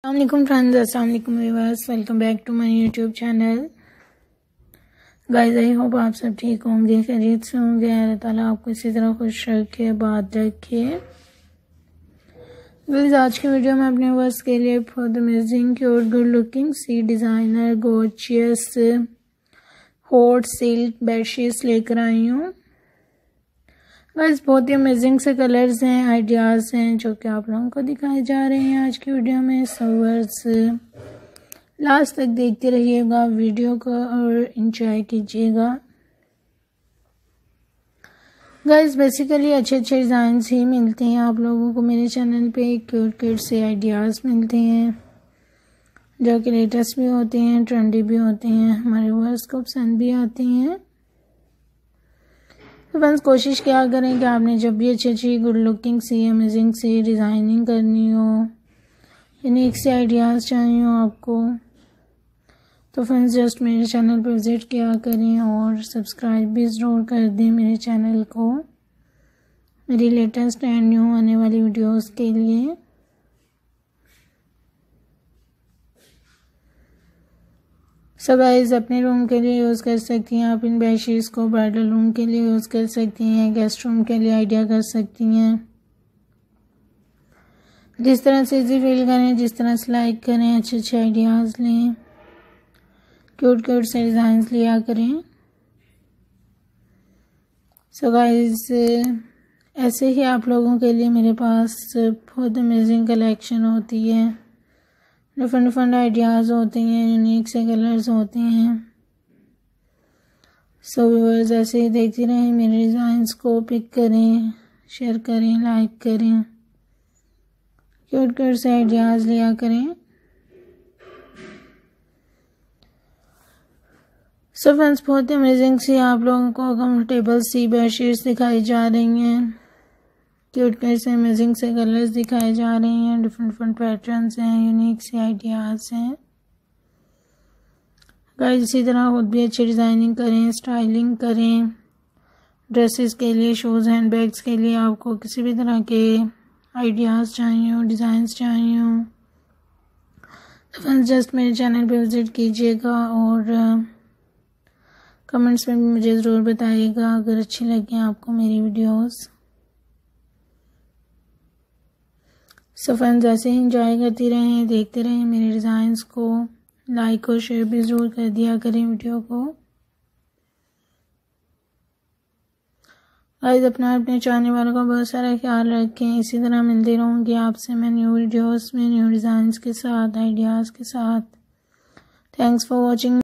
अस्सलाम फ्रेंड्स, अस्सलाम वालेकुम viewers, welcome back to my YouTube channel. Guys, I hope आप सब ठीक होंगे, खैरियत से होंगे। अल्लाह ताला आपको इसी तरह खुश रखे, आबाद रखे। गाइस, आज की वीडियो में अपने व्यूअर्स के लिए बहुत अमेजिंग क्यूट गुड लुकिंग सी designer gorgeous hot silk bedsheets लेकर आई हूँ। गाइस, बहुत ही अमेजिंग से कलर्स हैं, आइडियाज़ हैं जो कि आप लोगों को दिखाए जा रहे हैं आज की वीडियो में। सो व्यूअर्स, लास्ट तक देखते रहिएगा वीडियो को और एंजॉय कीजिएगा। गाइस, बेसिकली अच्छे अच्छे डिज़ाइंस ही मिलते हैं आप लोगों को मेरे चैनल पे। क्यूट क्यूट से आइडियाज़ मिलते हैं जो कि लेटेस्ट भी होते हैं, ट्रेंडी भी होते हैं, हमारे व्यूअर्स को पसंद भी आते हैं। तो फ्रेंड्स, कोशिश क्या करें कि आपने जब भी अच्छी अच्छी गुड लुकिंग सी अमेजिंग सी डिज़ाइनिंग करनी हो, यूनिक से आइडियाज़ चाहिए हो आपको, तो फ्रेंड्स जस्ट मेरे चैनल पर विज़िट किया करें और सब्सक्राइब भी ज़रूर कर दें मेरे चैनल को, मेरी लेटेस्ट एंड न्यू आने वाली वीडियोस के लिए। सो गाइस, अपने रूम के लिए यूज़ कर सकती हैं आप इन बेडशीट्स को, ब्राइडल रूम के लिए यूज़ कर सकती हैं, गेस्ट रूम के लिए आइडिया कर सकती हैं। जिस तरह से इजी फील करें, जिस तरह से लाइक करें, अच्छे अच्छे आइडियाज़ लें, क्यूट क्यूट से डिज़ाइंस लिया करें। सो गाइस, ऐसे ही आप लोगों के लिए मेरे पास बहुत अमेजिंग कलेक्शन होती है, डिफरेंट डिफरेंट आइडियाज़ होते हैं, यूनिक से कलर्स होते हैं। सो व्यूअर्स, ऐसे ही देखते रहें, मेरे डिज़ाइंस को पिक करें, शेयर करें, लाइक करें, क्यूट क्यूट से आइडियाज़ लिया करें। सो फ्रेंड्स, बहुत अमेजिंग सी आप लोगों को कंफर्टेबल सी बेडशीट्स दिखाई जा रही हैं, क्यूट क्यूट से अमेजिंग से कलर्स दिखाए जा रहे हैं, डिफरेंट डिफरेंट पैटर्न्स हैं, यूनिक से आइडियाज़ हैं। गाइस, इसी तरह खुद भी अच्छी डिज़ाइनिंग करें, स्टाइलिंग करें। ड्रेसेस के लिए, शूज़, हैंड बैग्स के लिए आपको किसी भी तरह के आइडियाज़ चाहिए हो, डिज़ाइंस चाहिए हो, तो फ्रेंड्स जस्ट मेरे चैनल पे विज़िट कीजिएगा और कमेंट्स में भी मुझे ज़रूर बताइएगा अगर अच्छी लगी आपको मेरी वीडियोस। सो फ्रेंड्स, ऐसे ही इंजॉय करती रहें, देखते रहें मेरे डिज़ाइंस को, लाइक और शेयर भी ज़रूर कर दिया करें वीडियो को। गाइस, अपने चाहने वालों का बहुत सारा ख्याल रखें। इसी तरह मिलती रहूँगी आपसे मैं न्यू वीडियोस में, न्यू डिज़ाइंस के साथ, आइडियाज़ के साथ। Thanks for watching.